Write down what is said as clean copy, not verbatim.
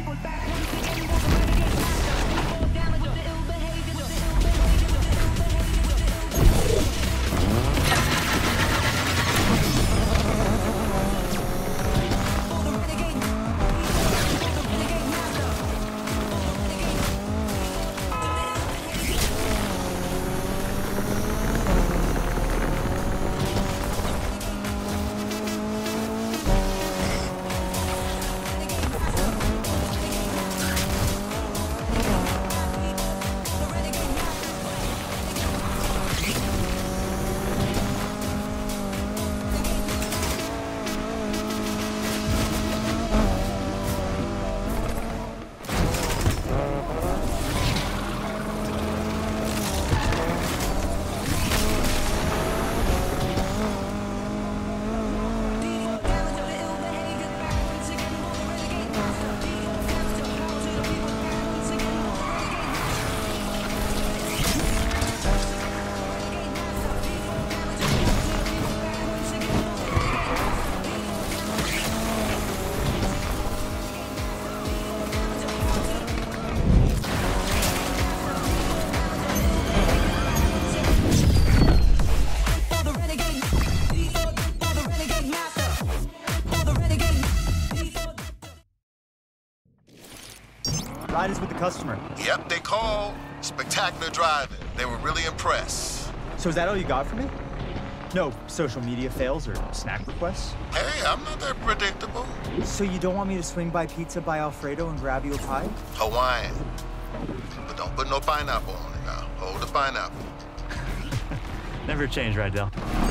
Ride is with the customer. Yep, they called. Spectacular driving. They were really impressed. So is that all you got for me? No social media fails or snack requests? Hey, I'm not that predictable. So you don't want me to swing by Pizza by Alfredo and grab you a pie? Hawaiian. But don't put no pineapple on it now. Hold the pineapple. Never change, Rydell.